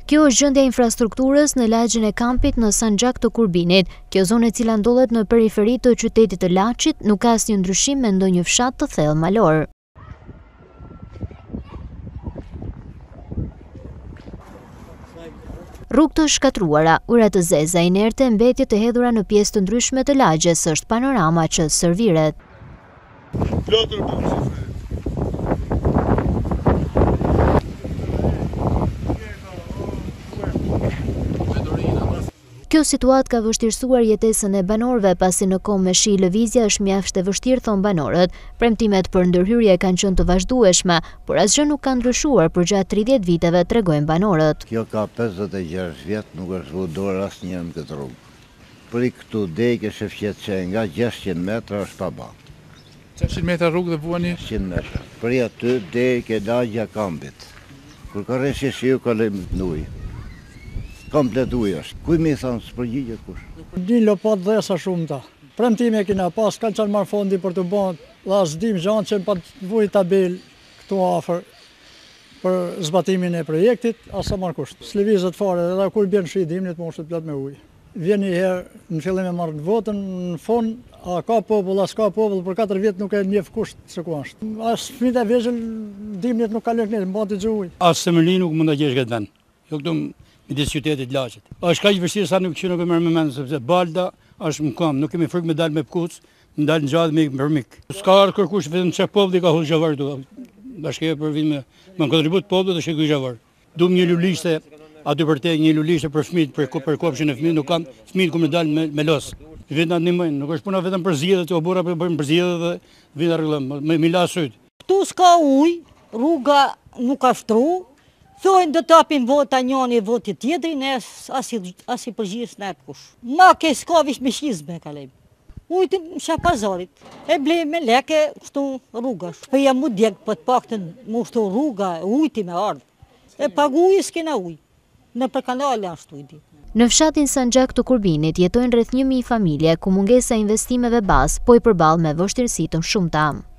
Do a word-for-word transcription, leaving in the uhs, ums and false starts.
Kjo është gjendja e infrastrukturës në lagjin e kampit në Sanxhak të Kurbinit. Kjo zonë e cila ndodhet në periferi të qytetit të Laçit nuk ka asnjë ndryshim me ndonjë fshat të thellë malor. Rrugë të shkatruara, ura të zeza, inerte, mbetje të hedhura në pjesë të ndryshme të lagjes, është panorama që serviret. Kjo situatë ka vështirësuar jetesën e banorëve pasi në kohë me shi lëvizja është mjaft e vështirë, thon banorët. Premtimet për ndërhyrje kanë qenë të vazhdueshme, por asgjë nuk ka ndryshuar përgjatë tridhjetë viteve, tregojnë banorët. Kjo ka pesëdhjetë e gjashtë vjet, nuk është vënë dorë asnjë në këtë rrugë. Për këtu degë është Fshati nga gjashtëqind metra është pa ballë. gjashtëqind metra rrugë dhe vuani gjashtëqind metra. Për aty degë lagja kampit. Kur ka rreshi shiu ka lëmë ujë. Komplet ujë është. Kuj mi thanë së përgjigje kush? Një lopat dhe sa shumë ta. Premtime kina pas, kanë qanë marë fondi për të bënë, dhe asë dim gjanë që pa të vuj tabel këtu afer për zbatimin e projektit, asa marë kusht. S'levizet fare dhe kur bjenë shi dimnit, më është të plot me ujë. Vjen një herë në fillim e marrë votën, në fond, a ka popull, as ka popull, për katër vjetë nuk e njef kusht se ku ashtë. As fmit e vegjël dimnit nuk ka lëknet, më bati gjë ujë. As semëli nuk mund të gjesh këtë vend. Jo këtu midis qytetit Laçit. Është kaq vështirë sa nuk që nuk e merr me mend sepse balda është më kam, nuk kemi frikë me dal me pkuc, më dal ngjall me për mik. S'ka kërkush vetëm çe populli ka hull xhavar këtu. Bashkia për vim me me kontribut popullit të shkoj xhavar. Duam një lulishte aty për te, një lulishte për fëmijët, për për kopshin e fëmijët, nuk kam fëmijët ku më dal me, me los. Vetë na ndihmojnë, nuk është puna vetëm për zgjedhje, të burra për për zgjedhje dhe vina rregullon, me mila syt. Ktu s'ka ujë, rruga nuk ka shtru. Thojnë do të apin vota njëni voti tjetëri, ne as i përgjithës në e kush. Ma ke s'ka vish me shizme, kalem. Ujtë në shapazarit, e blej me leke kështu rrugash. Për jam mu djekë për të pak të mu shtu rruga, ujti me ardhë. E pagu ujë s'kena ujë, në për kanali ashtu ujti. Në fshatin Sanxhak të Kurbinit jetojnë rreth një mijë familje ku mungesa e investimeve bazë po i përballë me vështirësi të shumta.